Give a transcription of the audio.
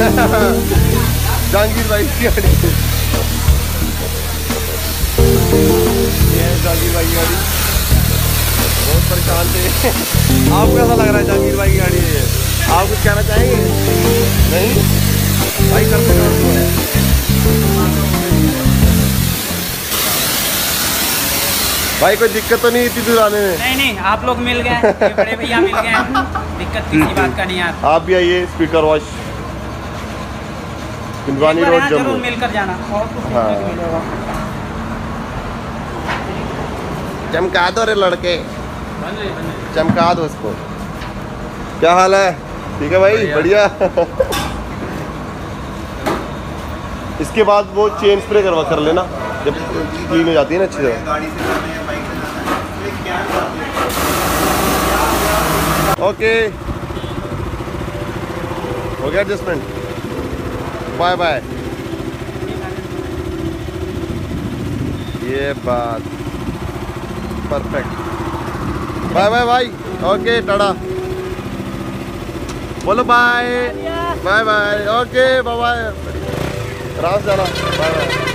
जहांगीर भाई की गाड़ी, ये है जहांगीर भाई की गाड़ी। बहुत परेशान थे। आपको कैसा लग रहा है जहांगीर भाई की गाड़ी है ये? आप कुछ कहना चाहेंगे? नहीं भाई, करते हैं। भाई कोई दिक्कत तो नहीं इतनी दूर आने में? नहीं, आप लोग मिल गए, बड़े भैया मिल गए, दिक्कत किसी बात का नहीं यार। आप भी आइए speaker wash, Kunjwani road, Jammu. मिलकर जाना। हाँ, चमका दो रे लड़के, चमका दो उसको। क्या हाल है? ठीक है भाई, बढ़िया। इसके बाद वो चेन स्प्रे कर लेना जब क्लीन हो जाती है ना अच्छी तरह। ओके, हो गया एडजस्टमेंट। Bye bye. ये बात परफेक्ट। बाय बाय भाई। ओके टाटा, बोलो bye bye bye. Okay bye bye, आराम से जाना। Bye bye.